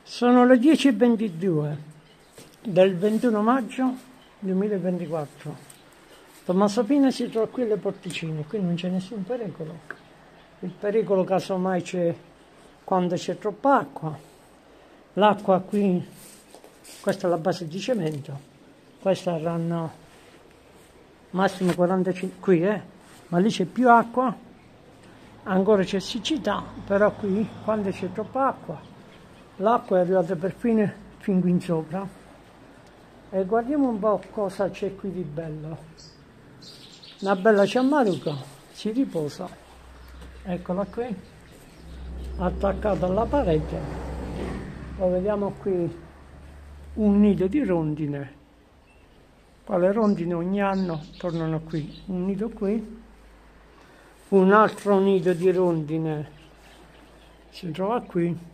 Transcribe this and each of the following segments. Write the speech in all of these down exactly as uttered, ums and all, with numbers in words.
Sono le dieci e ventidue del ventuno maggio duemilaventiquattro. Tommaso Pina si trova qui alle Porticine, qui non c'è nessun pericolo. Il pericolo casomai c'è quando c'è troppa acqua. L'acqua qui, questa è la base di cemento, questa saranno massimo quarantacinque qui, eh? Ma lì c'è più acqua, ancora c'è siccità, però qui quando c'è troppa acqua l'acqua è arrivata perfino fin qui in sopra. E guardiamo un po' cosa c'è qui di bello. Una bella ciammaruca, si riposa. Eccola qui, attaccata alla parete. Poi vediamo qui un nido di rondine. Qua le rondine ogni anno tornano qui. Un nido qui. Un altro nido di rondine si trova qui.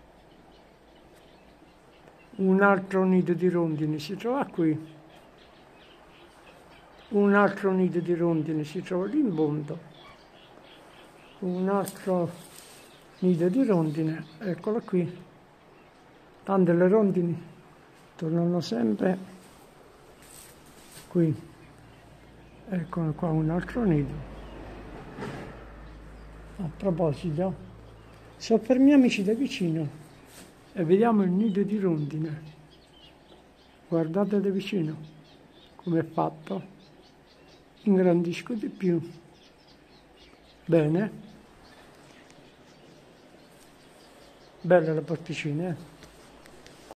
Un altro nido di rondini si trova qui, un altro nido di rondini si trova lì in fondo, un altro nido di rondine, eccolo qui. Tante le rondini tornano sempre qui. Eccolo qua un altro nido. A proposito, soffermiamoci da vicino e vediamo il nido di rondine. Guardate da vicino come è fatto. Ingrandisco di più. Bene. Belle le porticine, eh?